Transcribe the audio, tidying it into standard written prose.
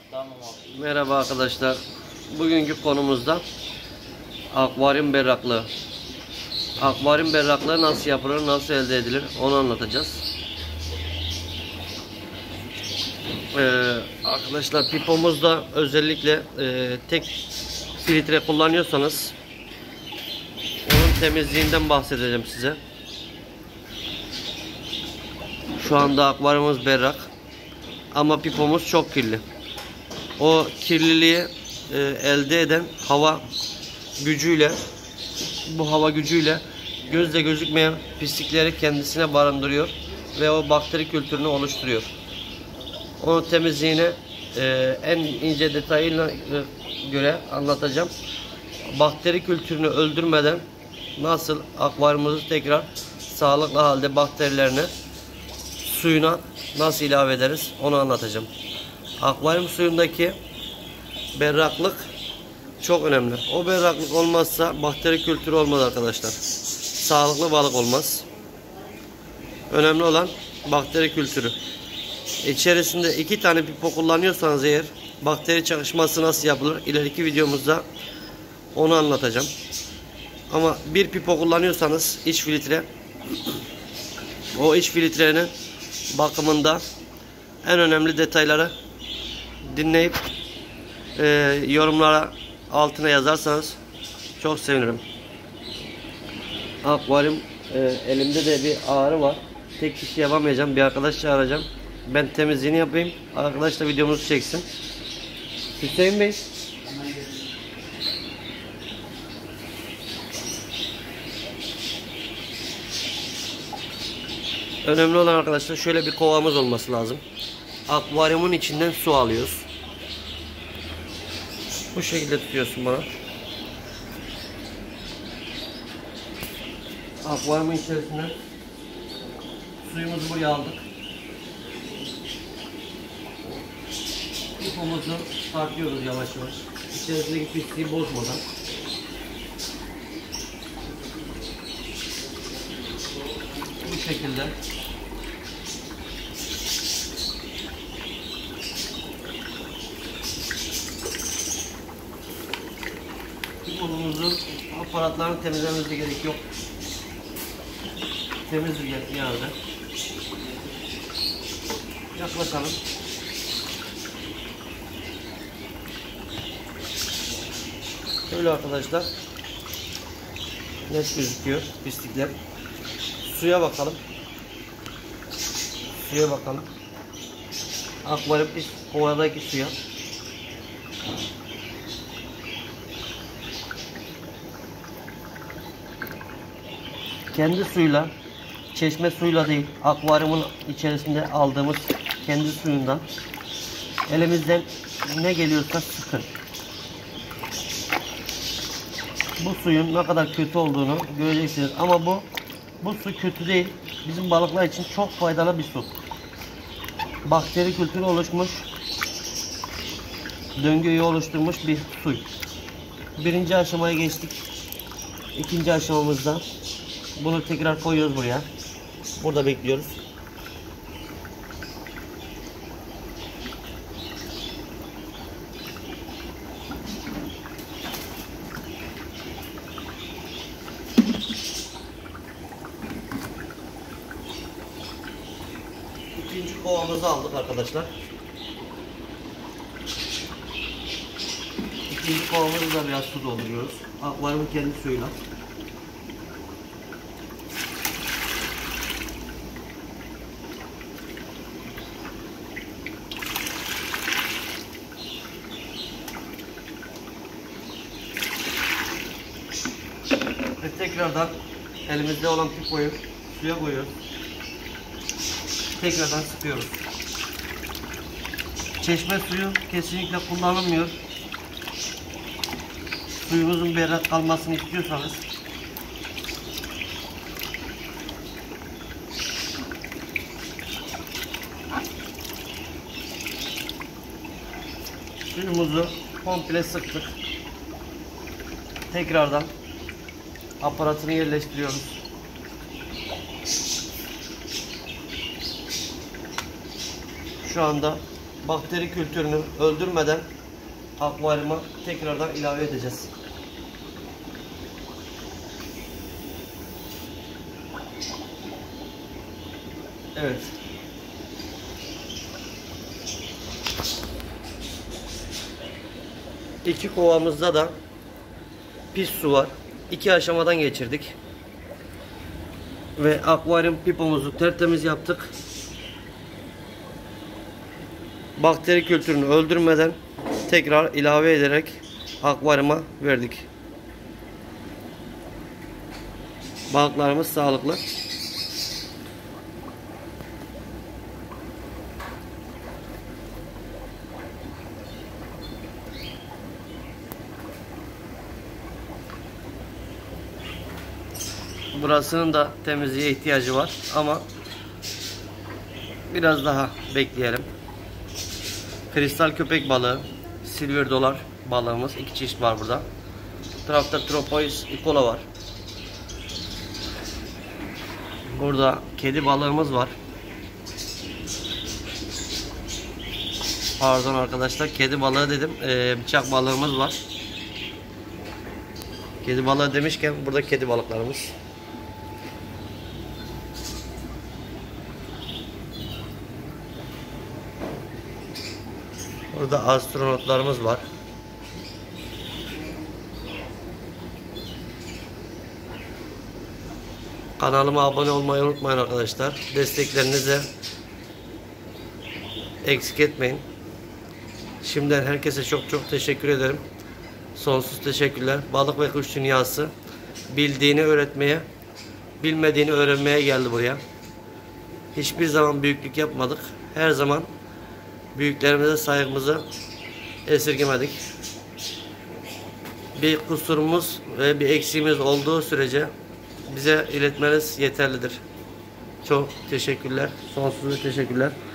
Tamam abi. Merhaba arkadaşlar. Bugünkü konumuzda akvaryum berraklığı. Akvaryum berraklığı nasıl yapılır, nasıl elde edilir onu anlatacağız. Arkadaşlar pipomuzda özellikle tek filtre kullanıyorsanız onun temizliğinden bahsedeceğim size. Şu anda akvaryumumuz berrak ama pipomuz çok kirli. O kirliliği elde eden hava gücüyle, bu hava gücüyle gözle gözükmeyen pislikleri kendisine barındırıyor ve o bakteri kültürünü oluşturuyor. Onun temizliğini en ince detayına göre anlatacağım. Bakteri kültürünü öldürmeden nasıl akvaryumumuzu tekrar sağlıklı halde bakterilerini suyuna nasıl ilave ederiz onu anlatacağım. Akvaryum suyundaki berraklık çok önemli. O berraklık olmazsa bakteri kültürü olmaz arkadaşlar. Sağlıklı balık olmaz. Önemli olan bakteri kültürü. İçerisinde 2 tane pipo kullanıyorsanız eğer bakteri çakışması nasıl yapılır? İleriki videomuzda onu anlatacağım. Ama bir pipo kullanıyorsanız iç filtre, o iç filtrenin bakımında en önemli detayları dinleyip yorumlara altına yazarsanız çok sevinirim. Akvaryum elimde de bir ağrı var. Tek kişi yapamayacağım. Bir arkadaş çağıracağım. Ben temizliğini yapayım. Arkadaş da videomuzu çeksin. Hüseyin Bey. Önemli olan arkadaşlar şöyle bir kovamız olması lazım. Akvaryumun içinden su alıyoruz. Bu şekilde tutuyorsun bana. Akvaryumun içerisinden suyumuzu buraya aldık. Pipomuzu tartıyoruz yavaş yavaş. İçerisindeki pisliği bozmadan. Bu şekilde. Pipomuzun aparatlarını temizlememize gerek yok. Temizdir yerde. Yaklaşalım. Böyle arkadaşlar. Net gözüküyor pislikler. Suya bakalım. Suya bakalım. Akvaryum kovadaki suya. Kendi suyla, çeşme suyla değil, akvaryumun içerisinde aldığımız kendi suyundan elimizden ne geliyorsa sıkın. Bu suyun ne kadar kötü olduğunu göreceksiniz ama bu su kötü değil. Bizim balıklar için çok faydalı bir su. Bakteri kültürü oluşmuş, döngüyü oluşturmuş bir su. Birinci aşamaya geçtik. İkinci aşamamızda bunu tekrar koyuyoruz buraya. Burada bekliyoruz. İkinci kovamızı aldık arkadaşlar. İkinci kovamızda da biraz su dolduruyoruz. Akvaryumun kendi suyuyla. Ve tekrardan elimizde olan pipoyu suya koyuyoruz. Tekrardan sıkıyoruz. Çeşme suyu kesinlikle kullanılmıyor. Suyunuzun berrak kalmasını istiyorsanız suyumuzu komple sıktık. Tekrardan aparatını yerleştiriyoruz. Şu anda bakteri kültürünü öldürmeden akvaryuma tekrardan ilave edeceğiz. Evet. İki kovamızda da pis su var. İki aşamadan geçirdik. Ve akvaryum pipomuzu tertemiz yaptık. Bakteri kültürünü öldürmeden tekrar ilave ederek akvaryuma verdik. Balıklarımız sağlıklı. Burasının da temizliğe ihtiyacı var ama biraz daha bekleyelim. Kristal köpek balığı, silver dolar balığımız, iki çeşit var burada. Bu tarafta Tropois icola var. Burada kedi balığımız var. Pardon arkadaşlar, kedi balığı dedim. Bıçak balığımız var. Kedi balığı demişken burada kedi balıklarımız. Burada astronotlarımız var. Kanalıma abone olmayı unutmayın arkadaşlar. Desteklerinizi eksik etmeyin. Şimdiden herkese çok çok teşekkür ederim. Sonsuz teşekkürler. Balık ve kuş dünyası bildiğini öğretmeye, bilmediğini öğrenmeye geldi buraya. Hiçbir zaman büyüklük yapmadık. Her zaman büyüklerimize saygımızı esirgemedik. Bir kusurumuz ve bir eksiğimiz olduğu sürece bize iletmeniz yeterlidir. Çok teşekkürler. Sonsuz teşekkürler.